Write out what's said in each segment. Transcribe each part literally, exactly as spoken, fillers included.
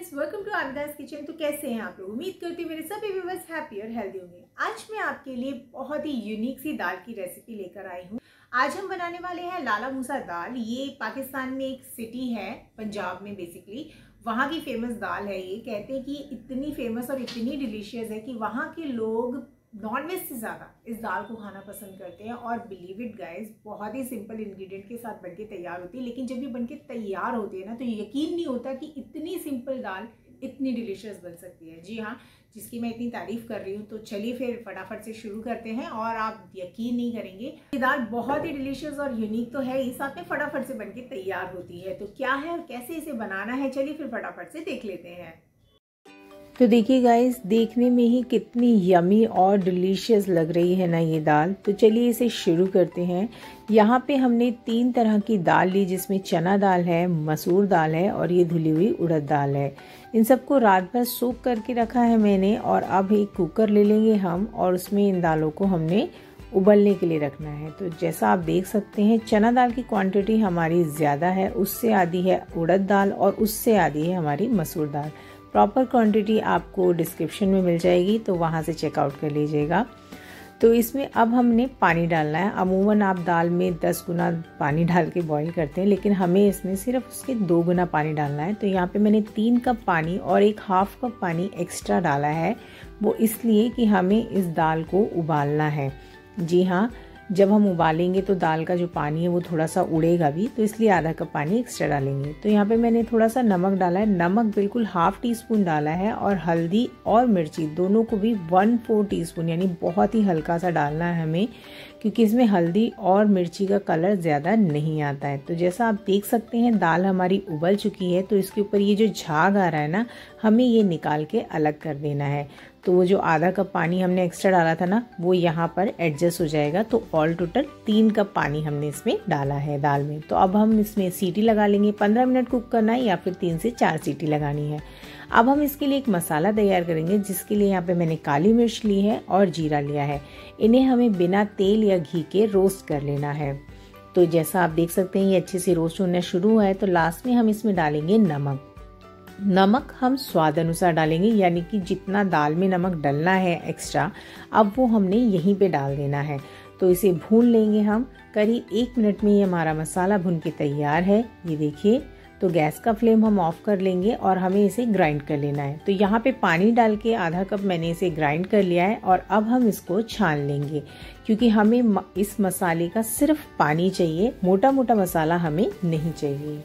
Friends, welcome to Avidas kitchen. तो कैसे हैं आप लोग? उम्मीद करती हूँ मेरे सभी व्यूअर्स हैप्पी और हेल्दी होंगे। आज मैं आपके लिए बहुत ही यूनिक सी दाल की रेसिपी लेकर आई हूँ। आज हम बनाने वाले हैं लाला मूसा दाल। ये पाकिस्तान में एक सिटी है, पंजाब में बेसिकली, वहाँ की फेमस दाल है। ये कहते हैं कि इतनी फेमस और इतनी डिलीशियस है कि वहाँ के लोग नॉनवेज से ज़्यादा इस दाल को खाना पसंद करते हैं। और बिलीव इट गाइस, बहुत ही सिंपल इंग्रेडिएंट के साथ बनके तैयार होती है, लेकिन जब ये बनके तैयार होती है ना तो यकीन नहीं होता कि इतनी सिंपल दाल इतनी डिलीशियस बन सकती है। जी हाँ, जिसकी मैं इतनी तारीफ कर रही हूँ। तो चलिए फिर फटाफट से शुरू करते हैं और आप यकीन नहीं करेंगे, ये दाल बहुत ही डिलीशियस और यूनिक तो है ही, साथ में फटाफट से बनके तैयार होती है। तो क्या है और कैसे इसे बनाना है, चलिए फिर फटाफट से देख लेते हैं। तो देखिए गाइस, देखने में ही कितनी यमी और डिलीशियस लग रही है ना ये दाल। तो चलिए इसे शुरू करते हैं। यहाँ पे हमने तीन तरह की दाल ली, जिसमें चना दाल है, मसूर दाल है और ये धुली हुई उड़द दाल है। इन सबको रात भर सोक करके रखा है मैंने। और अब एक कुकर ले लेंगे हम और उसमें इन दालों को हमने उबलने के लिए रखना है। तो जैसा आप देख सकते हैं, चना दाल की क्वांटिटी हमारी ज़्यादा है, उससे आधी है उड़द दाल और उससे आधी है हमारी मसूर दाल। प्रॉपर क्वांटिटी आपको डिस्क्रिप्शन में मिल जाएगी, तो वहाँ से चेकआउट कर लीजिएगा। तो इसमें अब हमने पानी डालना है। अमूमन आप दाल में दस गुना पानी डाल के बॉईल करते हैं, लेकिन हमें इसमें सिर्फ उसके दो गुना पानी डालना है। तो यहाँ पे मैंने तीन कप पानी और एक हाफ कप पानी एक्स्ट्रा डाला है। वो इसलिए कि हमें इस दाल को उबालना है। जी हाँ, जब हम उबालेंगे तो दाल का जो पानी है वो थोड़ा सा उड़ेगा भी, तो इसलिए आधा कप पानी एक्स्ट्रा डालेंगे। तो यहाँ पे मैंने थोड़ा सा नमक डाला है। नमक बिल्कुल हाफ टी स्पून डाला है और हल्दी और मिर्ची दोनों को भी वन फोर टी स्पून, यानी बहुत ही हल्का सा डालना है हमें, क्योंकि इसमें हल्दी और मिर्ची का कलर ज़्यादा नहीं आता है। तो जैसा आप देख सकते हैं, दाल हमारी उबल चुकी है। तो इसके ऊपर ये जो झाग आ रहा है ना, हमें ये निकाल के अलग कर देना है। तो वो जो आधा कप पानी हमने एक्स्ट्रा डाला था ना, वो यहाँ पर एडजस्ट हो जाएगा। तो ऑल टोटल तीन कप पानी हमने इसमें डाला है दाल में। तो अब हम इसमें सीटी लगा लेंगे। पंद्रह मिनट कुक करना है या फिर तीन से चार सीटी लगानी है। अब हम इसके लिए एक मसाला तैयार करेंगे, जिसके लिए यहाँ पे मैंने काली मिर्च ली है और जीरा लिया है। इन्हें हमें बिना तेल या घी के रोस्ट कर लेना है। तो जैसा आप देख सकते हैं, ये अच्छे से रोस्ट होना शुरू हुआ है। तो लास्ट में हम इसमें डालेंगे नमक। नमक हम स्वाद अनुसार डालेंगे, यानी कि जितना दाल में नमक डलना है एक्स्ट्रा, अब वो हमने यहीं पे डाल देना है। तो इसे भून लेंगे हम। करीब एक मिनट में ये हमारा मसाला भून के तैयार है। ये देखिए, तो गैस का फ्लेम हम ऑफ कर लेंगे और हमें इसे ग्राइंड कर लेना है। तो यहाँ पे पानी डाल के आधा कप मैंने इसे ग्राइंड कर लिया है और अब हम इसको छान लेंगे, क्योंकि हमें इस मसाले का सिर्फ पानी चाहिए, मोटा मोटा मसाला हमें नहीं चाहिए।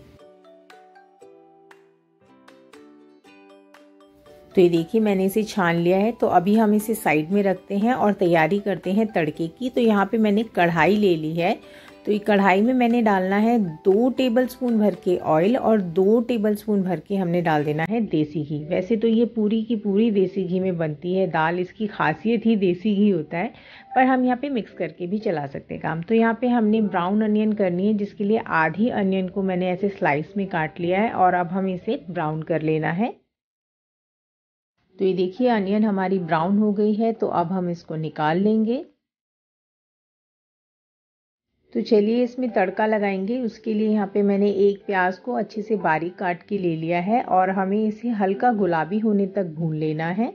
तो ये देखिए, मैंने इसे छान लिया है। तो अभी हम इसे साइड में रखते हैं और तैयारी करते हैं तड़के की। तो यहाँ पे मैंने कढ़ाई ले ली है। तो ये कढ़ाई में मैंने डालना है दो टेबलस्पून भर के ऑयल और दो टेबलस्पून भर के हमने डाल देना है देसी घी। वैसे तो ये पूरी की पूरी देसी घी में बनती है दाल, इसकी खासियत ही देसी घी होता है, पर हम यहाँ पे मिक्स करके भी चला सकते हैं काम। तो यहाँ पे हमने ब्राउन अनियन करनी है, जिसके लिए आधी अनियन को मैंने ऐसे स्लाइस में काट लिया है और अब हम इसे ब्राउन कर लेना है। तो ये देखिए, अनियन हमारी ब्राउन हो गई है। तो अब हम इसको निकाल लेंगे। तो चलिए इसमें तड़का लगाएंगे। उसके लिए यहाँ पे मैंने एक प्याज को अच्छे से बारीक काट के ले लिया है और हमें इसे हल्का गुलाबी होने तक भून लेना है।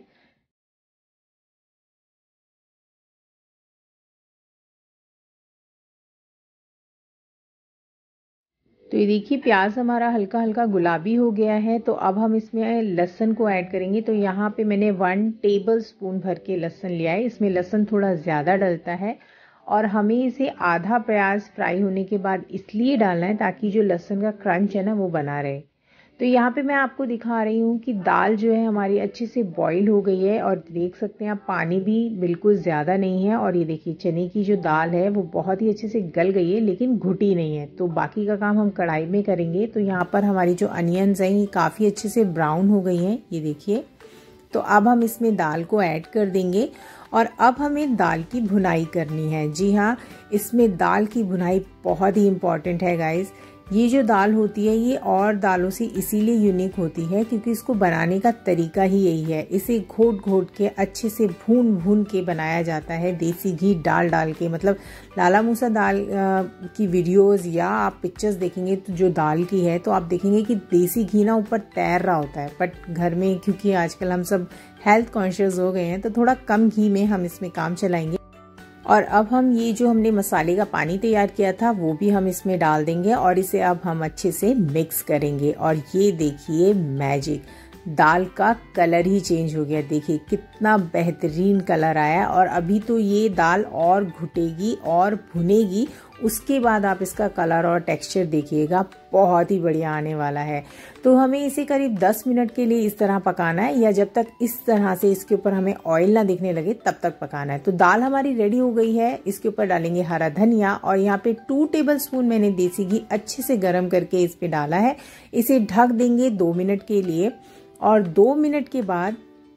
तो ये देखिए, प्याज हमारा हल्का हल्का गुलाबी हो गया है। तो अब हम इसमें लहसुन को ऐड करेंगे। तो यहाँ पे मैंने वन टेबल स्पून भर के लहसुन लिया है। इसमें लहसुन थोड़ा ज़्यादा डलता है और हमें इसे आधा प्याज फ्राई होने के बाद इसलिए डालना है ताकि जो लहसुन का क्रंच है ना, वो बना रहे। तो यहाँ पे मैं आपको दिखा रही हूँ कि दाल जो है हमारी अच्छे से बॉईल हो गई है और देख सकते हैं आप, पानी भी बिल्कुल ज़्यादा नहीं है। और ये देखिए, चने की जो दाल है वो बहुत ही अच्छे से गल गई है, लेकिन घुटी नहीं है। तो बाकी का काम हम कढ़ाई में करेंगे। तो यहाँ पर हमारी जो अनियंस हैं ये काफ़ी अच्छे से ब्राउन हो गई हैं, ये देखिए। तो अब हम इसमें दाल को ऐड कर देंगे और अब हमें दाल की भुनाई करनी है। जी हाँ, इसमें दाल की भुनाई बहुत ही इम्पॉर्टेंट है गाइस। ये जो दाल होती है ये और दालों से इसीलिए यूनिक होती है क्योंकि इसको बनाने का तरीका ही यही है। इसे घोट घोट के अच्छे से भून भून के बनाया जाता है, देसी घी डाल डाल के। मतलब लाला मूसा दाल की वीडियोस या आप पिक्चर्स देखेंगे तो जो दाल की है तो आप देखेंगे कि देसी घी ना ऊपर तैर रहा होता है। बट घर में क्योंकि आजकल हम सब हेल्थ कॉन्शियस हो गए हैं तो थोड़ा कम घी में हम इसमें काम चलाएंगे। और अब हम ये जो हमने मसाले का पानी तैयार किया था वो भी हम इसमें डाल देंगे और इसे अब हम अच्छे से मिक्स करेंगे। और ये देखिए मैजिक, दाल का कलर ही चेंज हो गया। देखिए कितना बेहतरीन कलर आया। और अभी तो ये दाल और घुटेगी और भुनेगी, उसके बाद आप इसका कलर और टेक्सचर देखिएगा, बहुत ही बढ़िया आने वाला है। तो हमें इसे करीब दस मिनट के लिए इस तरह पकाना है, या जब तक इस तरह से इसके ऊपर हमें ऑयल ना दिखने लगे तब तक पकाना है। तो दाल हमारी रेडी हो गई है। इसके ऊपर डालेंगे हरा धनिया और यहाँ पे टू टेबल स्पून मैंने देसी घी अच्छे से गर्म करके इस पे डाला है। इसे ढक देंगे दो मिनट के लिए और दो मिनट के बाद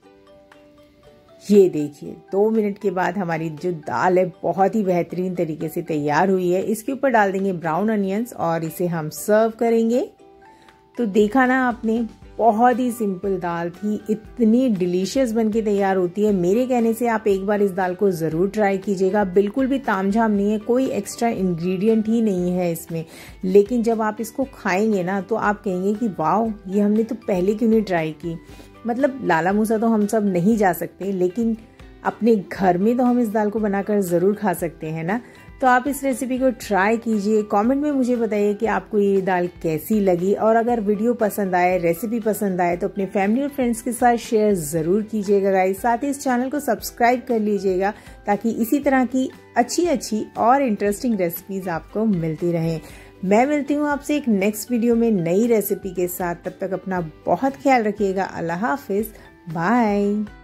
ये देखिए दो मिनट के बाद हमारी जो दाल है बहुत ही बेहतरीन तरीके से तैयार हुई है। इसके ऊपर डाल देंगे ब्राउन अनियंस और इसे हम सर्व करेंगे। तो देखा ना आपने, बहुत ही सिंपल दाल थी, इतनी डिलीशियस बनके तैयार होती है। मेरे कहने से आप एक बार इस दाल को ज़रूर ट्राई कीजिएगा। बिल्कुल भी तामझाम नहीं है, कोई एक्स्ट्रा इंग्रेडिएंट ही नहीं है इसमें। लेकिन जब आप इसको खाएंगे ना तो आप कहेंगे कि वाह, ये हमने तो पहले क्यों नहीं ट्राई की। मतलब लाला मूसा तो हम सब नहीं जा सकते, लेकिन अपने घर में तो हम इस दाल को बनाकर ज़रूर खा सकते हैं ना। तो आप इस रेसिपी को ट्राई कीजिए। कमेंट में मुझे बताइए कि आपको ये दाल कैसी लगी। और अगर वीडियो पसंद आए, रेसिपी पसंद आए तो अपने फैमिली और फ्रेंड्स के साथ शेयर ज़रूर कीजिएगा गाइस। साथ ही इस चैनल को सब्सक्राइब कर लीजिएगा ताकि इसी तरह की अच्छी अच्छी और इंटरेस्टिंग रेसिपीज़ आपको मिलती रहें। मैं मिलती हूँ आपसे एक नेक्स्ट वीडियो में नई रेसिपी के साथ। तब तक अपना बहुत ख्याल रखिएगा। अल्लाह हाफिज़, बाय।